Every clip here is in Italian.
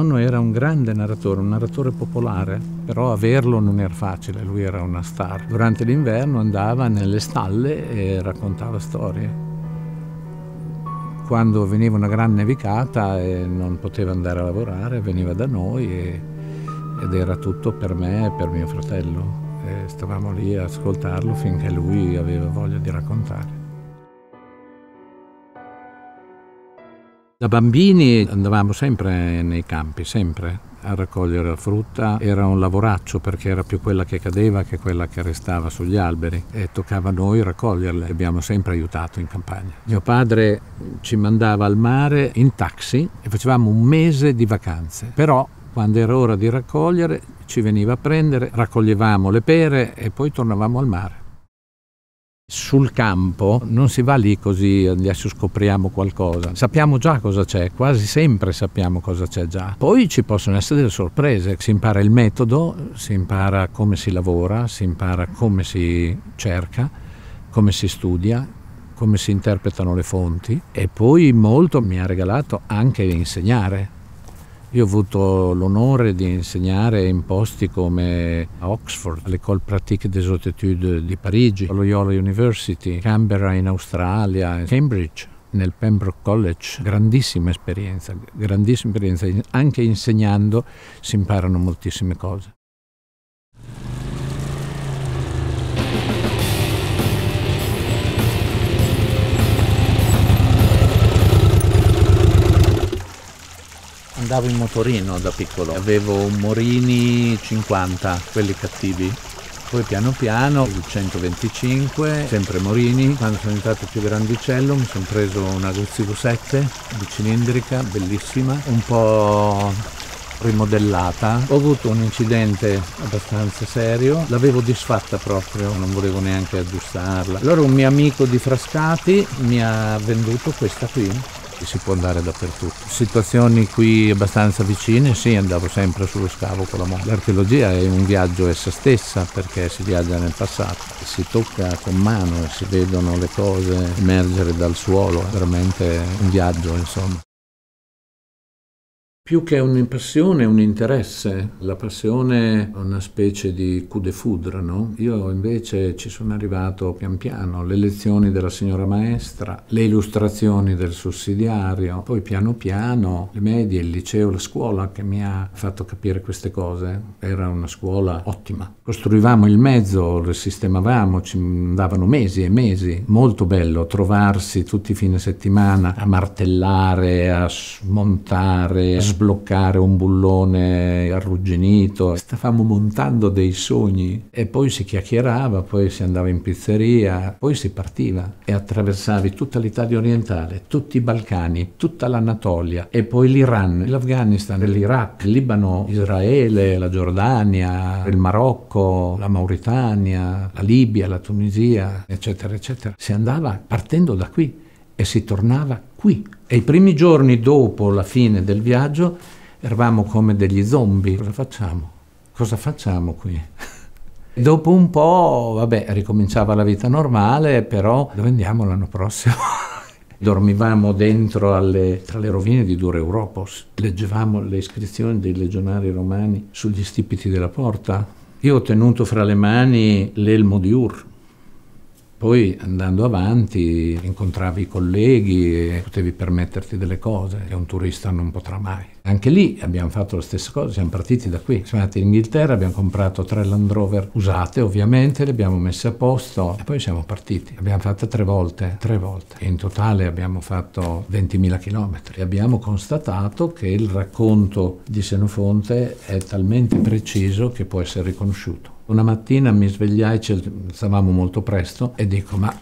nonno era un grande narratore, un narratore popolare, però averlo non era facile, lui era una star. Durante l'inverno andava nelle stalle e raccontava storie. Quando veniva una gran nevicata e non poteva andare a lavorare, veniva da noi ed era tutto per me e per mio fratello. E stavamo lì a ascoltarlo finché lui aveva voglia di raccontare. Da bambini andavamo sempre nei campi, sempre a raccogliere la frutta. Era un lavoraccio perché era più quella che cadeva che quella che restava sugli alberi e toccava a noi raccoglierle. Abbiamo sempre aiutato in campagna. Mio padre ci mandava al mare in taxi e facevamo un mese di vacanze. Però quando era ora di raccogliere ci veniva a prendere, raccoglievamo le pere e poi tornavamo al mare. Sul campo non si va lì così adesso scopriamo qualcosa, sappiamo già cosa c'è, quasi sempre sappiamo cosa c'è già. Poi ci possono essere delle sorprese, si impara il metodo, si impara come si lavora, si impara come si cerca, come si studia, come si interpretano le fonti e poi molto mi ha regalato anche insegnare. Io ho avuto l'onore di insegnare in posti come a Oxford, all'École Pratique des Hautes Études di Parigi, allo Loyola University, Canberra in Australia, Cambridge, nel Pembroke College. Grandissima esperienza, anche insegnando si imparano moltissime cose. Andavo in motorino da piccolo, avevo un Morini 50, quelli cattivi. Poi piano piano il 125, sempre Morini. Quando sono diventato più grandicello mi sono preso una Guzzi V7 bicilindrica, bellissima, un po' rimodellata. Ho avuto un incidente abbastanza serio, l'avevo disfatta proprio, non volevo neanche aggiustarla. Allora un mio amico di Frascati mi ha venduto questa qui. Si può andare dappertutto. Situazioni qui abbastanza vicine, sì, andavo sempre sullo scavo con la moto. L'archeologia è un viaggio essa stessa perché si viaggia nel passato, si tocca con mano e si vedono le cose emergere dal suolo, è veramente un viaggio, insomma. Più che un'impressione, un interesse. La passione è una specie di coup de foudre, no? Io invece ci sono arrivato pian piano, le lezioni della signora maestra, le illustrazioni del sussidiario, poi piano piano le medie, il liceo, la scuola che mi ha fatto capire queste cose. Era una scuola ottima. Costruivamo il mezzo, lo sistemavamo, ci andavano mesi e mesi. Molto bello trovarsi tutti i fine settimana a martellare, a smontare, a sbloccare un bullone arrugginito. Stavamo montando dei sogni e poi si chiacchierava, poi si andava in pizzeria, poi si partiva e attraversavi tutta l'Italia orientale, tutti i Balcani, tutta l'Anatolia e poi l'Iran, l'Afghanistan, l'Iraq, il Libano, Israele, la Giordania, il Marocco, la Mauritania, la Libia, la Tunisia, eccetera, eccetera. Si andava partendo da qui e si tornava qui. E i primi giorni dopo la fine del viaggio eravamo come degli zombie. Cosa facciamo? Cosa facciamo qui? E dopo un po', vabbè, ricominciava la vita normale, però dove andiamo l'anno prossimo? Dormivamo dentro tra le rovine di Dura Europos, leggevamo le iscrizioni dei legionari romani sugli stipiti della porta. Io ho tenuto fra le mani l'elmo di Ur. Poi andando avanti incontravi i colleghi e potevi permetterti delle cose che un turista non potrà mai. Anche lì abbiamo fatto la stessa cosa, siamo partiti da qui. Siamo andati in Inghilterra, abbiamo comprato 3 Land Rover usate ovviamente, le abbiamo messe a posto e poi siamo partiti. L'abbiamo fatta 3 volte. E in totale abbiamo fatto 20.000 chilometri. E abbiamo constatato che il racconto di Senofonte è talmente preciso che può essere riconosciuto. Una mattina mi svegliai, stavamo molto presto, e dico, ma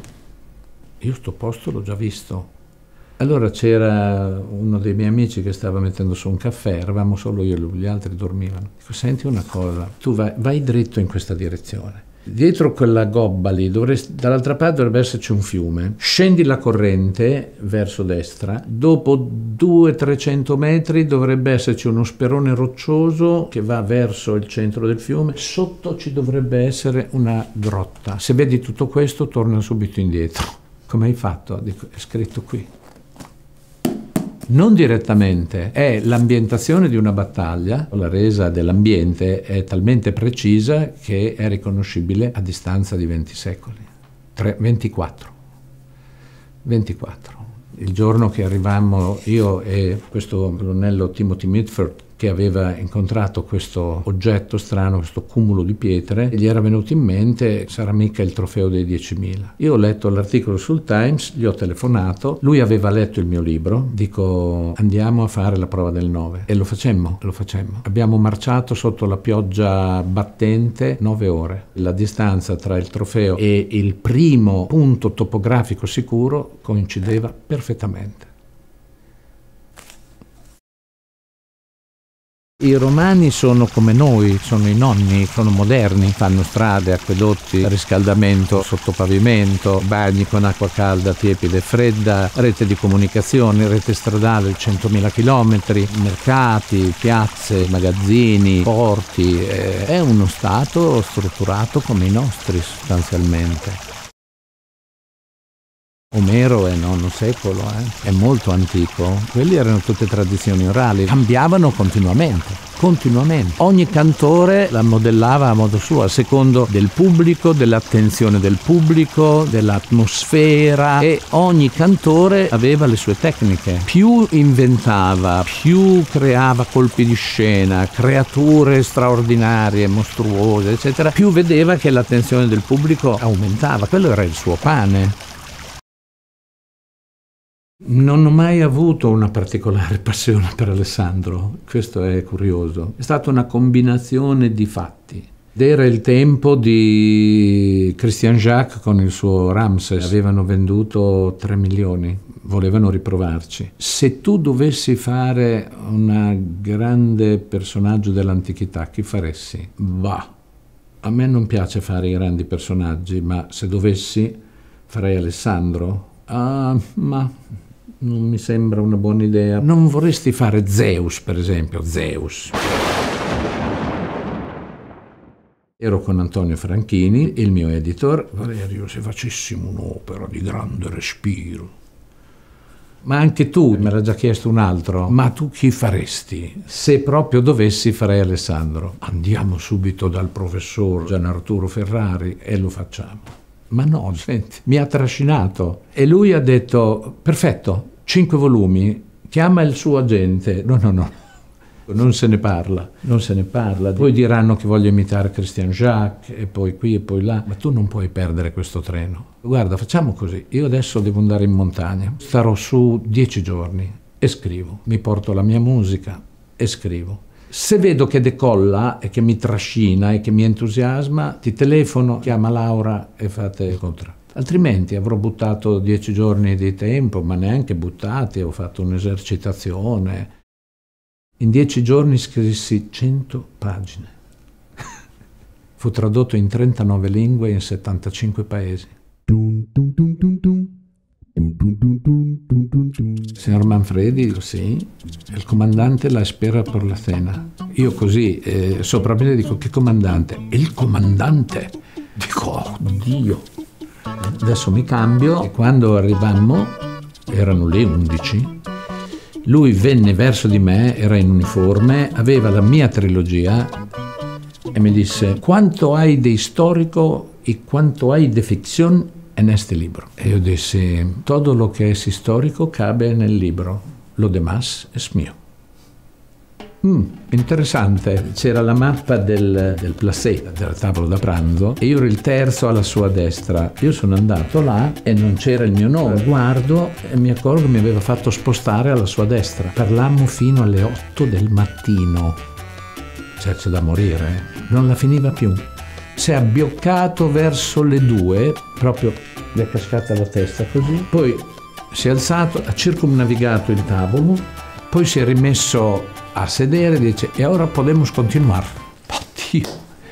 io sto posto l'ho già visto. Allora c'era uno dei miei amici che stava mettendo su un caffè, eravamo solo io e lui, gli altri dormivano. Dico, senti una cosa, tu vai dritto in questa direzione. Dietro quella gobba lì, dall'altra parte dovrebbe esserci un fiume. Scendi la corrente verso destra, dopo 200-300 metri dovrebbe esserci uno sperone roccioso che va verso il centro del fiume. Sotto ci dovrebbe essere una grotta. Se vedi tutto questo, torna subito indietro. Come hai fatto? Dico, è scritto qui. Non direttamente, è l'ambientazione di una battaglia, la resa dell'ambiente è talmente precisa che è riconoscibile a distanza di 20 secoli. 24. Il giorno che arrivammo io e questo colonnello Timothy Mitford, che aveva incontrato questo oggetto strano, questo cumulo di pietre, gli era venuto in mente, sarà mica il trofeo dei 10.000. Io ho letto l'articolo sul Times, gli ho telefonato, lui aveva letto il mio libro, dico andiamo a fare la prova del 9 e lo facemmo. Abbiamo marciato sotto la pioggia battente 9 ore. La distanza tra il trofeo e il primo punto topografico sicuro coincideva perfettamente. I romani sono come noi, sono i nonni, sono moderni, fanno strade, acquedotti, riscaldamento sotto pavimento, bagni con acqua calda, tiepida e fredda, rete di comunicazione, rete stradale 100.000 chilometri, mercati, piazze, magazzini, porti. È uno stato strutturato come i nostri sostanzialmente. Omero è IX secolo, è molto antico. Quelli erano tutte tradizioni orali, cambiavano continuamente. Ogni cantore la modellava a modo suo, a secondo del pubblico, dell'attenzione del pubblico, dell'atmosfera, e ogni cantore aveva le sue tecniche. Più inventava, più creava colpi di scena, creature straordinarie, mostruose, eccetera, più vedeva che l'attenzione del pubblico aumentava. Quello era il suo pane. Non ho mai avuto una particolare passione per Alessandro, questo è curioso. È stata una combinazione di fatti. Era il tempo di Christian Jacques con il suo Ramses, avevano venduto 3 milioni, volevano riprovarci. Se tu dovessi fare un grande personaggio dell'antichità, chi faresti? Bah, a me non piace fare i grandi personaggi, ma se dovessi farei Alessandro. Ma non mi sembra una buona idea. Non vorresti fare Zeus, per esempio? Zeus. Ero con Antonio Franchini, il mio editor. Valerio, se facessimo un'opera di grande respiro. Ma anche tu, me l'ha già chiesto un altro, ma tu chi faresti? Se proprio dovessi, farei Alessandro. Andiamo subito dal professor Gian Arturo Ferrari e lo facciamo. Ma no, senti, mi ha trascinato e lui ha detto, perfetto, 5 volumi, chiama il suo agente. No, non se ne parla. Poi diranno che voglio imitare Christian Jacques e poi qui e poi là, ma tu non puoi perdere questo treno. Guarda, facciamo così, io adesso devo andare in montagna, starò su 10 giorni e scrivo, mi porto la mia musica e scrivo. Se vedo che decolla e che mi trascina e che mi entusiasma, ti telefono, chiama Laura e fate il contratto. Altrimenti avrò buttato 10 giorni di tempo, ma neanche buttati, ho fatto un'esercitazione. In 10 giorni scrissi 100 pagine. Fu tradotto in 39 lingue in 75 paesi. Signor Manfredi, sì, il comandante la spera per la cena. Io così, sopravvento dico, che comandante? Il comandante? Dico, oh Dio! Adesso mi cambio e quando arrivammo, erano le 11, lui venne verso di me, era in uniforme, aveva la mia trilogia e mi disse, quanto hai di storico e quanto hai di fiction en este libro? E io dissi, todo lo que es histórico cabe nel libro, lo demás es mio. Interessante, c'era la mappa del placet, della tavola da pranzo, e io ero il terzo alla sua destra. Io sono andato là e non c'era il mio nome. Guardo e mi accorgo che mi aveva fatto spostare alla sua destra. Parlammo fino alle 8 del mattino. C'è da morire, non la finiva più. Si è abbioccato verso le 2, proprio gli è cascata la testa così, poi si è alzato, ha circumnavigato il tavolo, poi si è rimesso a sedere e dice, e ora podemos continuar. Oddio!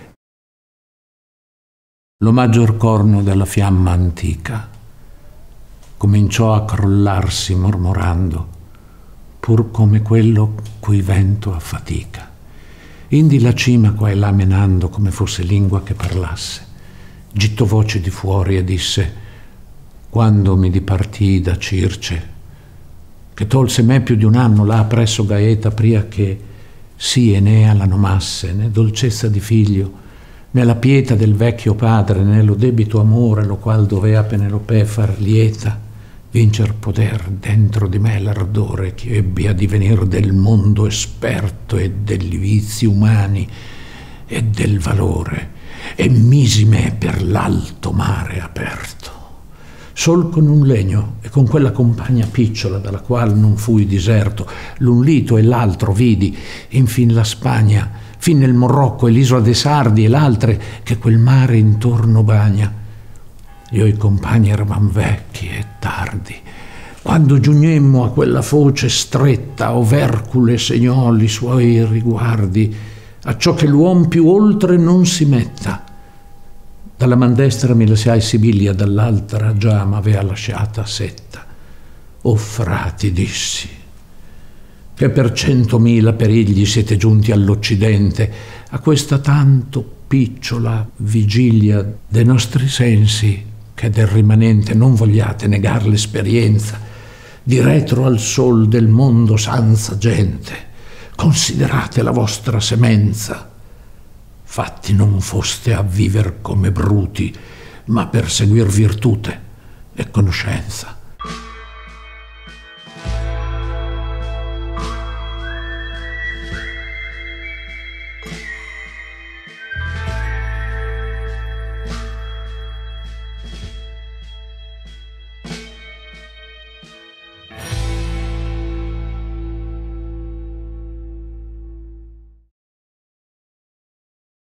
Lo maggior corno della fiamma antica cominciò a crollarsi mormorando, pur come quello cui vento affatica. Indi la cima qua e là menando come fosse lingua che parlasse, gittò voce di fuori e disse, quando mi dipartii da Circe, che tolse me più di un anno là presso Gaeta, pria che sì ne alano masse, né dolcezza di figlio, né la pietà del vecchio padre, né lo debito amore, lo qual dovea Penelope far lieta, vincer poter dentro di me l'ardore che ebbi a divenir del mondo esperto e degli vizi umani e del valore, e misi me per l'alto mare aperto. Sol con un legno e con quella compagna picciola dalla qual non fui diserto, l'un lito e l'altro vidi, infin la Spagna, fin nel Morocco e l'isola dei Sardi e l'altre che quel mare intorno bagna. Io e i compagni eravam vecchi e tardi, quando giugnemmo a quella foce stretta, overcule segnò li suoi riguardi, acciò che l'uom più oltre non si metta. Dalla man destra mi lasciai Sibilia, dall'altra già m'avea lasciata Setta. O frati, dissi, che per 100.000 perigli siete giunti all'Occidente, a questa tanto picciola vigilia de nostri sensi, che del rimanente non vogliate negar l'esperienza, di retro al sol del mondo senza gente, considerate la vostra semenza. Fatti non foste a viver come bruti, ma per seguir virtute e conoscenza.